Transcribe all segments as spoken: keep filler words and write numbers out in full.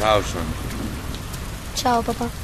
Ciao, Sean. Ciao, papà.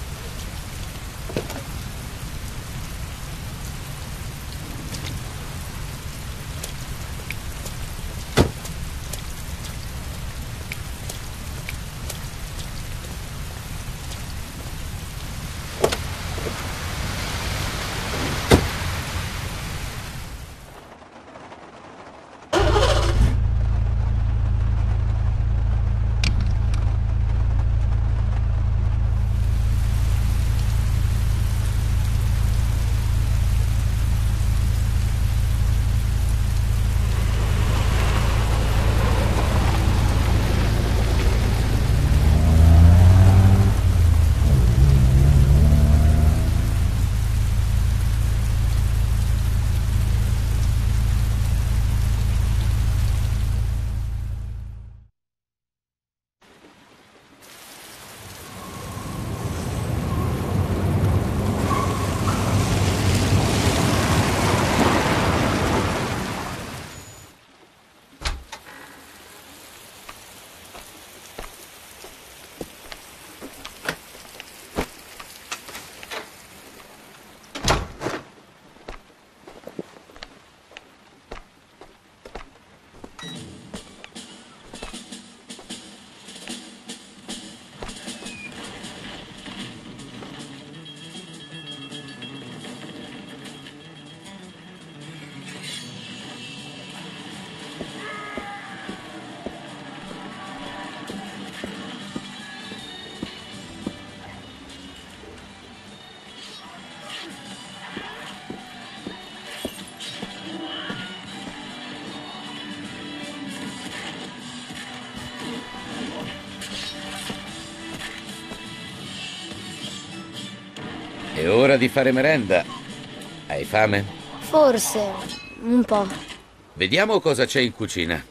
È ora di fare merenda. Hai fame? Forse, un po'. Vediamo cosa c'è in cucina.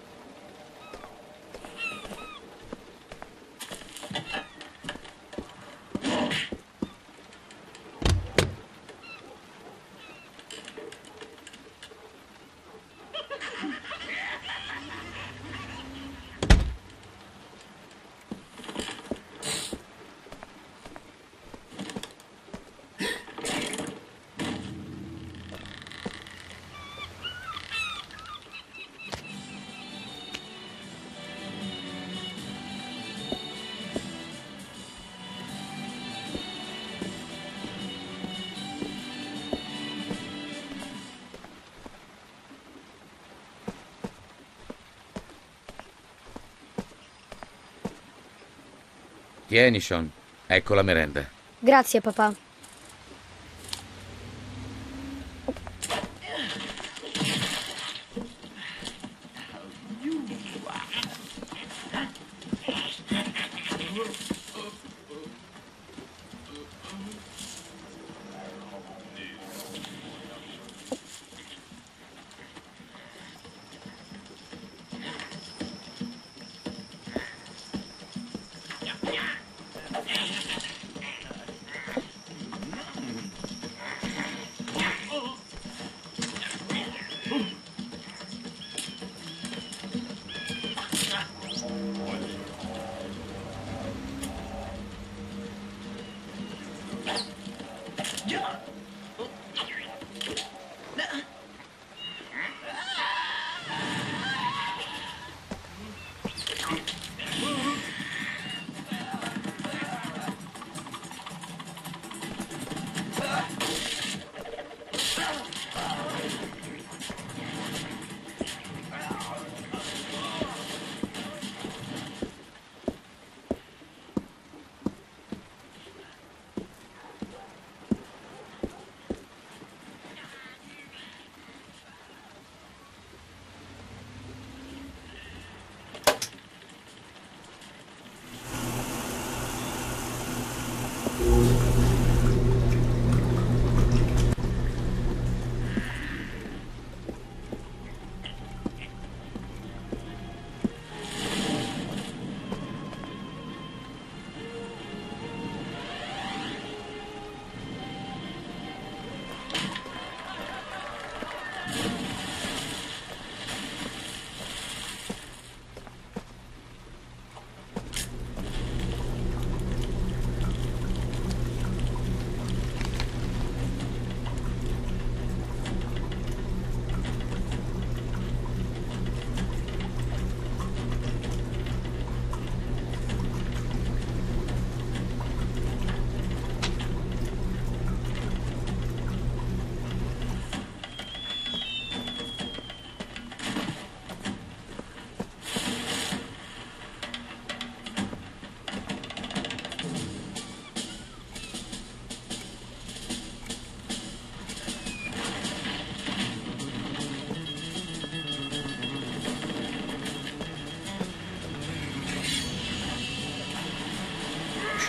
Tieni, Sean. Ecco la merenda. Grazie, papà.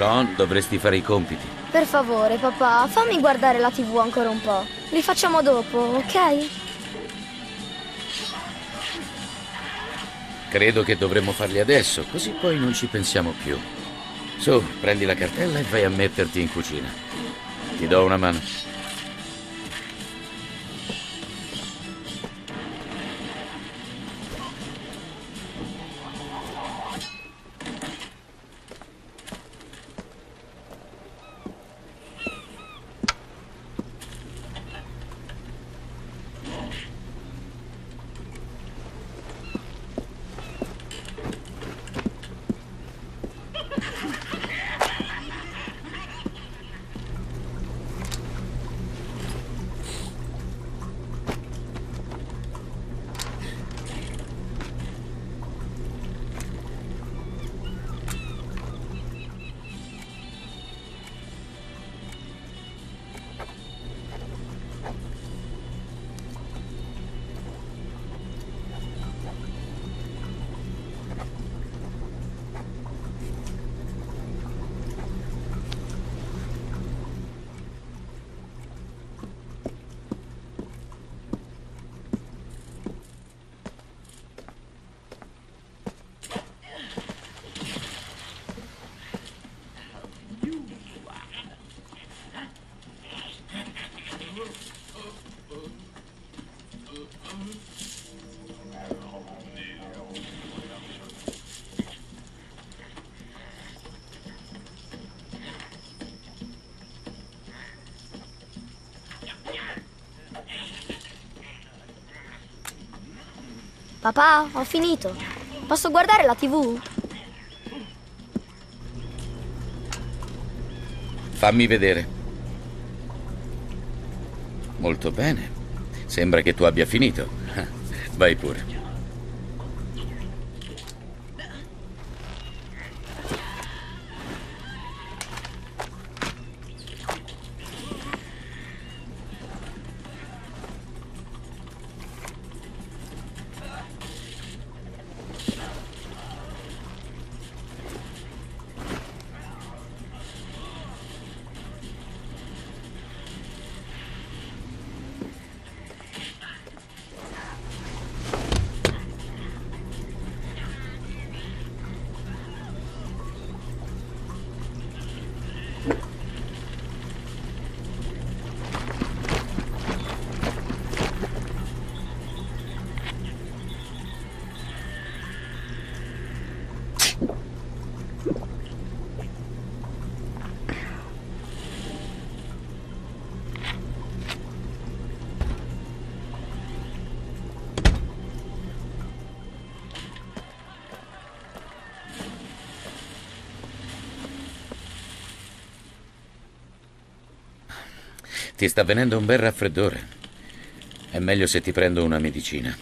Sean, dovresti fare i compiti. Per favore, papà, fammi guardare la tivù ancora un po'. Li facciamo dopo, ok? Credo che dovremmo farli adesso, così poi non ci pensiamo più. Su, prendi la cartella e vai a metterti in cucina. Ti do una mano. Papà, ho finito. Posso guardare la tivù? Fammi vedere. Molto bene. Sembra che tu abbia finito. Vai pure. Ti sta venendo un bel raffreddore. È meglio se ti prendo una medicina.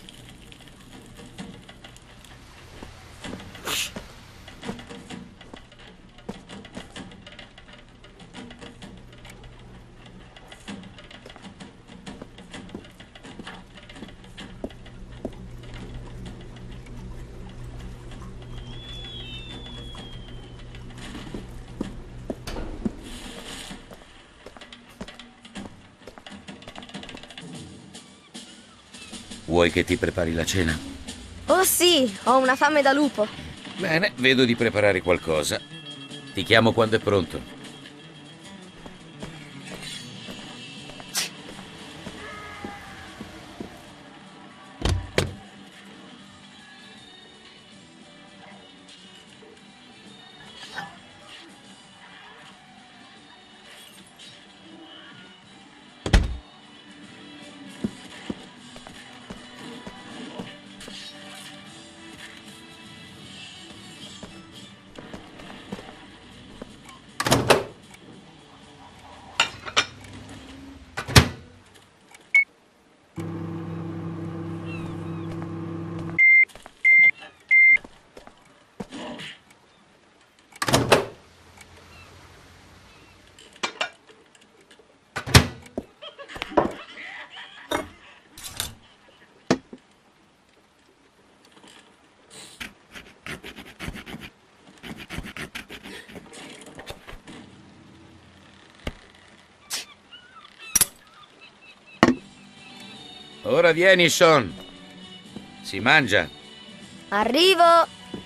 Vuoi che ti prepari la cena? Oh sì, ho una fame da lupo. Bene, vedo di preparare qualcosa. Ti chiamo quando è pronto. Ora vieni, Sean. Si mangia. Arrivo!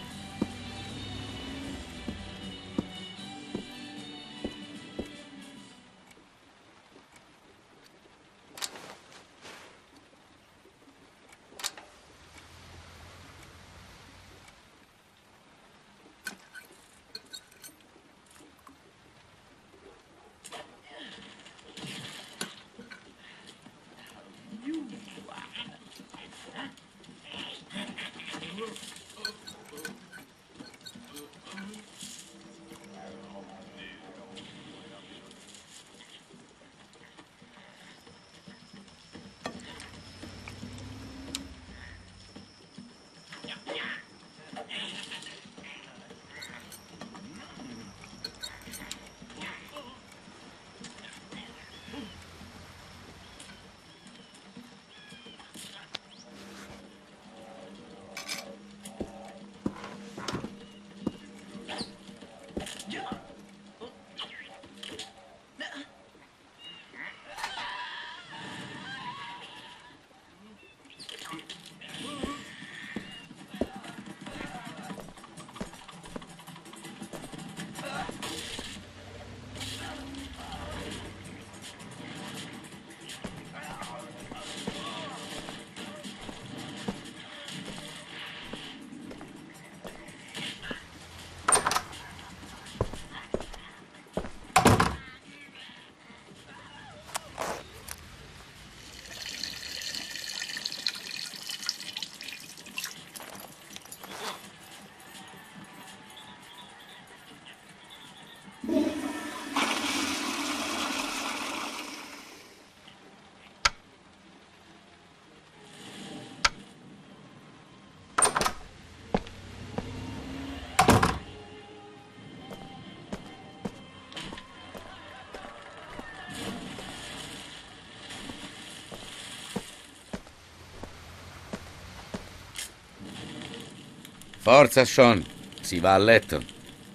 Forza, Sean. Si va a letto.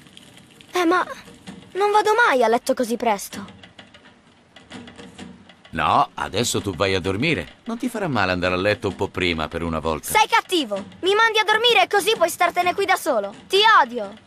Eh, ma non vado mai a letto così presto. No, adesso tu vai a dormire. Non ti farà male andare a letto un po' prima per una volta. Sei cattivo! Mi mandi a dormire così puoi startene qui da solo. Ti odio!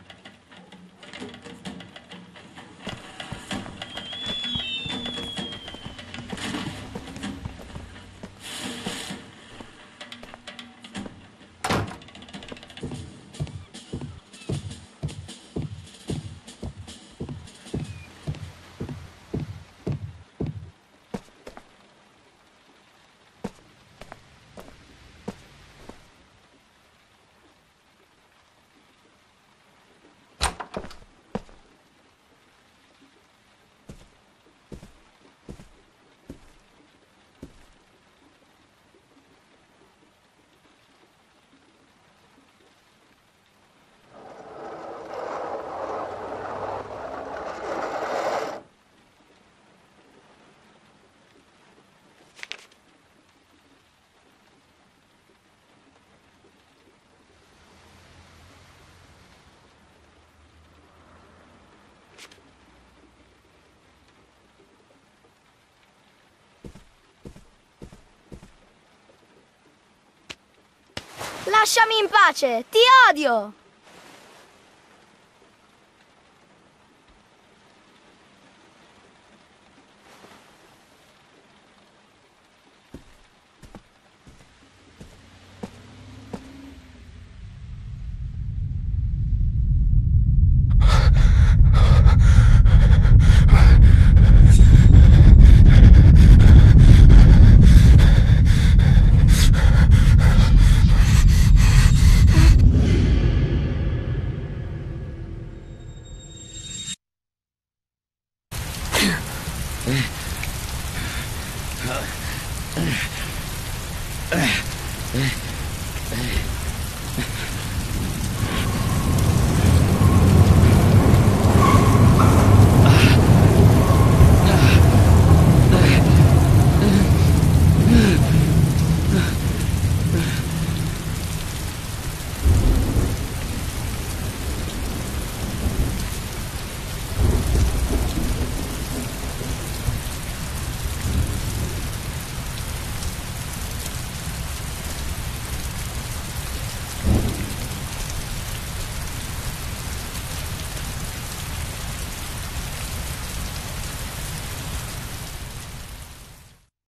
Lasciami in pace! Ti odio! Eh.